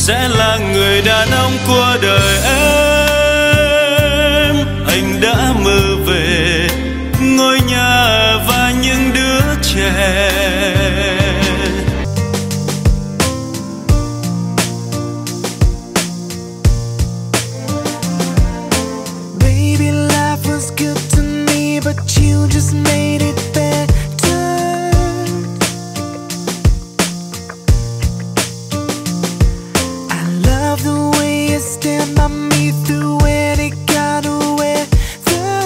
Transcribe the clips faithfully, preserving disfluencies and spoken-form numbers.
sẽ là người đàn ông của đời em. Anh đã mơ về ngôi nhà và những đứa trẻ. Baby, life was good to me, but you just made it better. I love the way you stand by me through any kind of weather.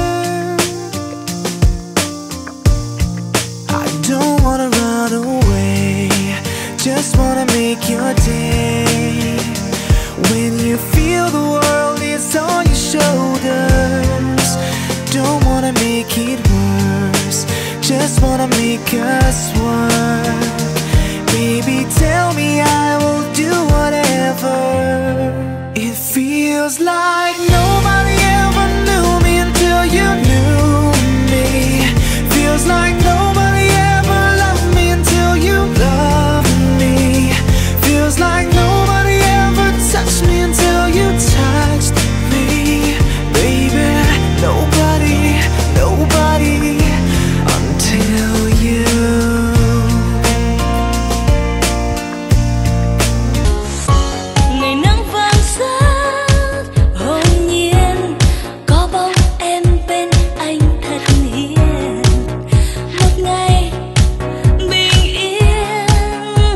I don't wanna run away, just wanna make your day. When you feel the world is on your shoulders, don't wanna make it worse, just wanna make us work. Baby, tell me I will do whatever. It feels like nobody ever knew me until you knew me. Feels like nobody ever loved me until you loved me. Feels like nobody ever touched me until you touched me. Baby, nobody, nobody until you. Ngày nắng vàng rát hồn nhiên, có bóng em bên anh thật hiền. Một ngày bình yên,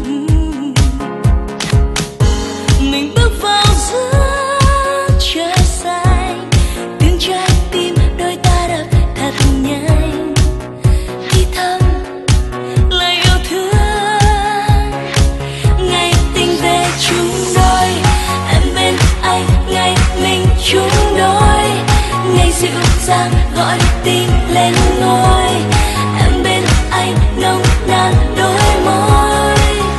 mình bước vào giữa trời xanh, tiếng trái tim đôi ta đập thật nhanh, thì thầm lời yêu thương. Ngày tình về chung đôi, em bên anh ngày mình chung đôi. Ngày dịu dàng gọi tim lên ngôi, em bên anh nồng nàn đôi môi.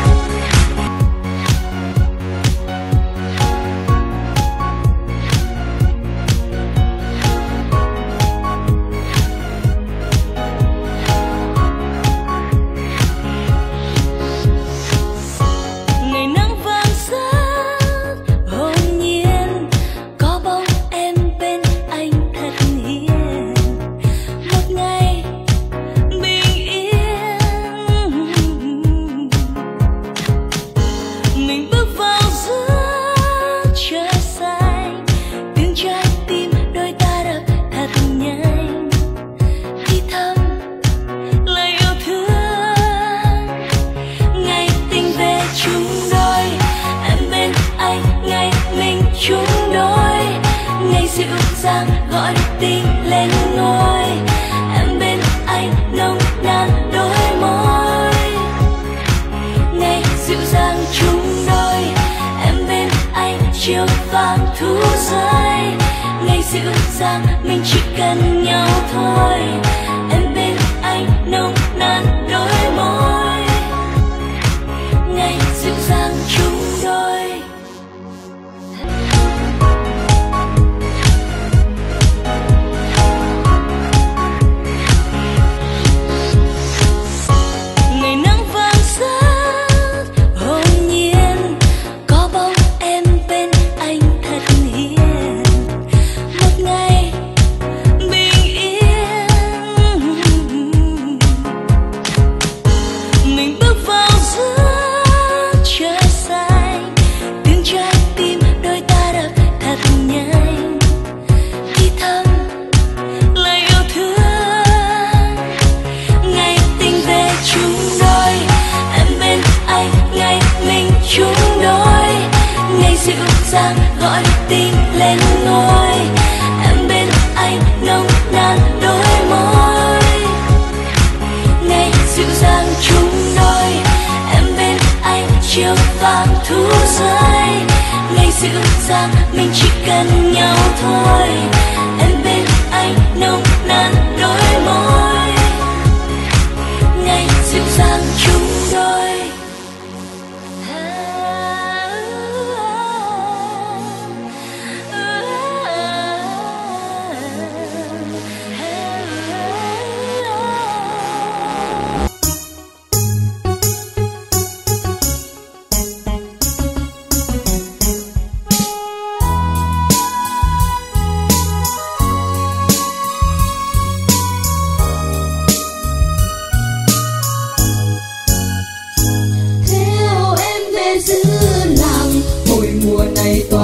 Ngày nắng vàng rát hồn nhiên, có bóng em bên anh thật hiền. Một ngày bình yên, mình bước vào giữa trời xanh, tiếng trái tim đôi ta đập thật nhanh, thì thầm lời yêu thương. Ngày tình về chung đôi, em bên anh ngày mình chung đôi. Ngày dịu dàng gọi tim lên ngôi, em bên anh nồng nàn đôi môi. Ngày dịu dàng chung đôi, em bên anh chiều vàng thu rơi. Ngày dịu dàng mình chỉ cần nhau thôi, em bên anh nồng nàn đôi môi. Ngày dịu dàng chung đôi. Ngày nắng vàng rát hồn nhiên, có bóng em bên anh thật hiền. Một ngày bình yên, mình bước vào giữa trời xanh, tiếng trái tim đôi ta đập thật nhanh, thì thầm lời yêu thương. Ngày tình về chung đôi, em bên anh ngày mình chung đôi. Ngày dịu dàng gọi tim lên ngôi, em bên anh nồng nàn đôi môi. Ngày dịu dàng chung đôi, em bên anh chiều vàng thu rơi. Ngày dịu dàng mình chỉ cần nhau thôi, em bên anh nồng nàn đôi môi. Ngày dịu dàng chung đôi.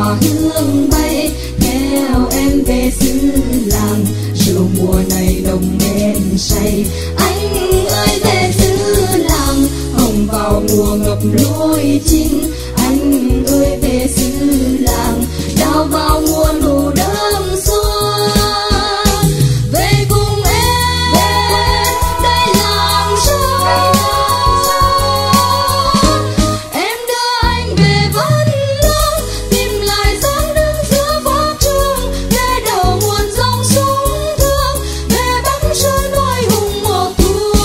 tỏa hương bay theo em về xứ làng. Rượu mùa này nồng men say, anh ơi về xứ làng. Hồng vào mùa ngập lối chinh, anh ơi về xứ làng. Đào vào mùa nụ đơm xuân, về cùng em đây làng rau. Em đưa anh về Vân Long, tìm lại dáng đứng giữa phố trường. Nghe đầu nguồn dòng súng thương, về Bắc Sơn oai hùng một thuở.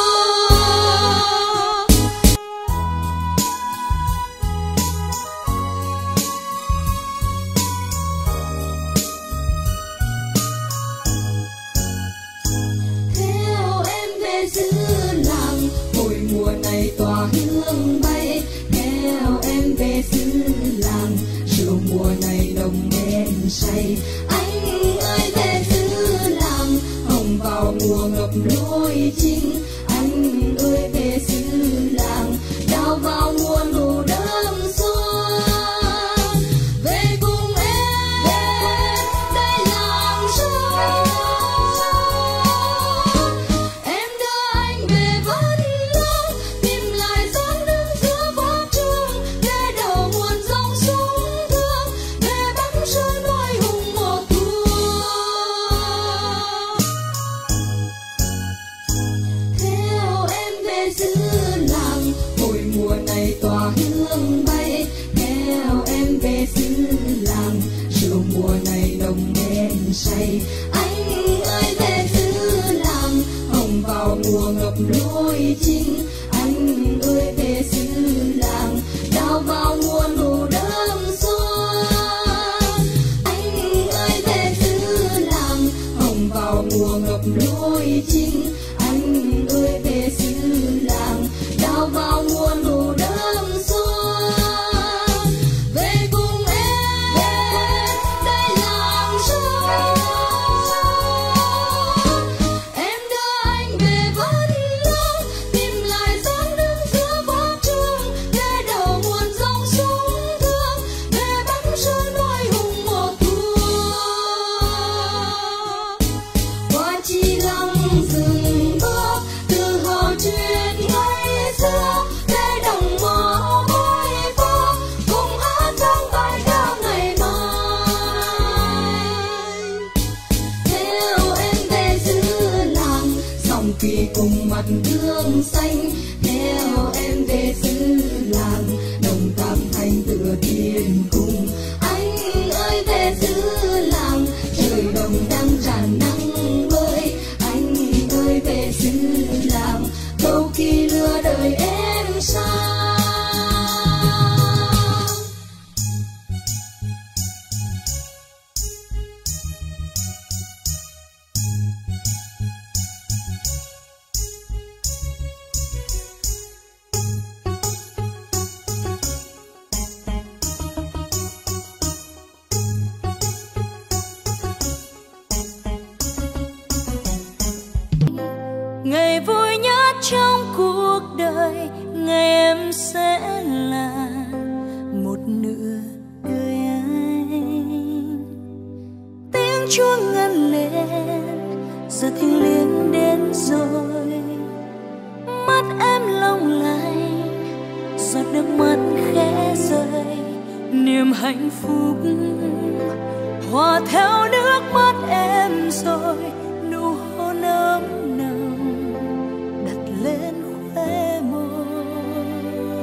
Theo em về xứ làng, hồi mùa này tỏa hương bay. Theo em về xứ làng, rượu mùa này nồng men say. Anh ơi về xứ làng, hồng vào mùa ngập lối chinh. Anh ơi về xứ làng, đào vào mùa nụ đơm xuân. Về cùng em đây làng rau. Em đưa anh về Vân Long, tìm lại dáng đứng giữa phố trường. Nghe đầu nguồn dòng súng thương, về Bắc Sơn oai hùng một thuở. Theo em về xứ làng, hồi mùa này tỏa hương bay. Theo em về xứ làng, rượu mùa này nồng men say. Anh ơi về xứ làng, hồng vào mùa ngập lối chinh. Anh ơi về xứ làng, đào vào mùa nụ đơm xuân. Anh ơi về xứ làng, hồng vào mùa ngập lối chinh. Anh ơi về xứ làng, đào vào mùa nụ đơm xuân. Về cùng em đây làng rau. Em đưa anh về Vân Long, tìm lại dáng đứng giữa phố trường. Nghe đầu nguồn dòng súng thương, về Bắc Sơn oai hùng một thuở. Qua chi lăng rừng bước, từ hào truyền ngày xưa. Để đồng mõ môi phố, cùng hát vang bài ca ngày mai. Theo em về xứ làng, dòng kỳ cùng mặt gương xanh. Theo em về xứ làng, đồng tam thanh tựa thiên cung. Anh ơi về xứ làng, trời đồng đang tràn nắng bơi. Anh ơi về xứ làng, cầu kỳ lừa đời em sao. Ngày vui nhất trong cuộc đời, ngày em sẽ là một nửa đời anh. Tiếng chuông ngân lên, giờ thiêng liêng đến rồi. Mắt em long lanh, giọt nước mắt khẽ rơi. Niềm hạnh phúc hòa theo nước mắt em rồi. Nụ hôn ấm nồng đặt lên khóe môi.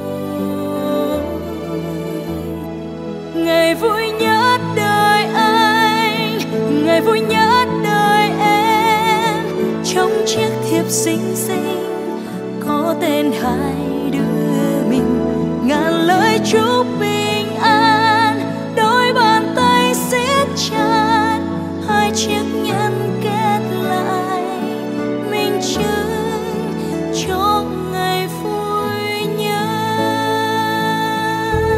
Ngày vui nhất đời anh, ngày vui nhất đời em. Trong chiếc thiệp xinh xinh có tên hai đứa mình. Ngàn lời chúc bình an, đôi bàn tay siết chặt. Hai chiếc nhẫn kết lại, minh chứng cho ngày vui nhất.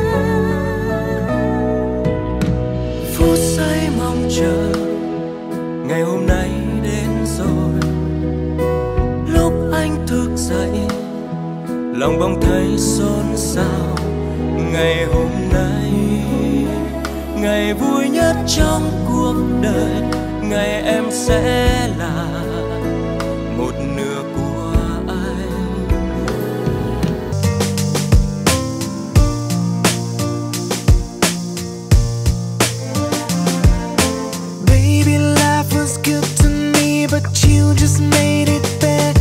Phút giây mong chờ ngày hôm nay đến rồi. Lúc anh thức dậy, lòng bỗng thấy xôn xao. Ngày hôm nay ngày vui nhất trong cuộc đời, ngày em sẽ là một nửa của anh. Baby, life was good to me, but you just made it better.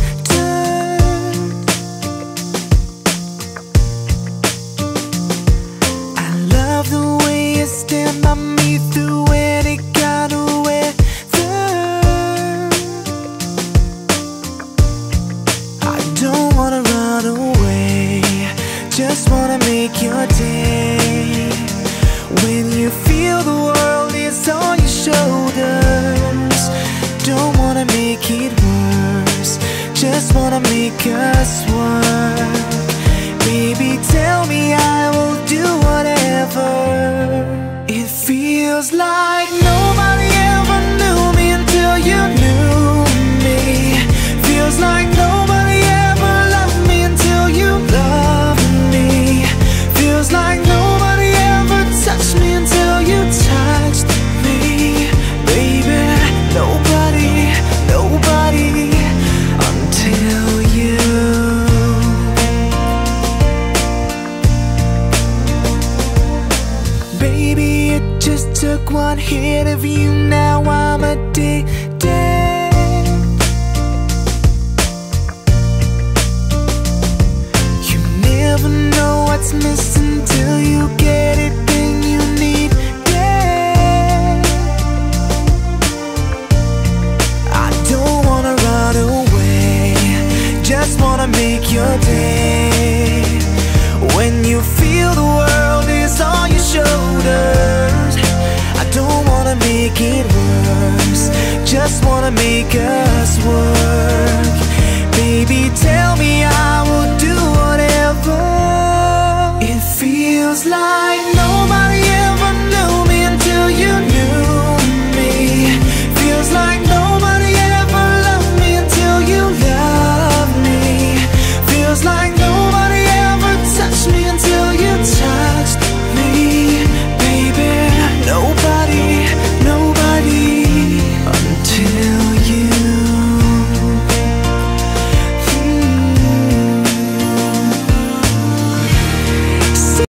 I love the way you stand by me through any kind of weather. I don't wanna run away, just wanna make your day. When you feel the world is on your shoulders, don't wanna make it worse, just wanna make us work. Baby, tell me I will do whatever. It feels like nobody ever knew me until you knew me. Feels like nobody ever loved me until you loved me. Feels like nobody ever touched me until you touched me. Baby, nobody, nobody until you. Baby, it just took one hit of you, now I'm addicted. You never know what's missing till you get it, then you need it. I don't wanna run away, just wanna make your day. When you feel the world is on your shoulders, I don't wanna make it worse, just wanna make us work. Baby, tell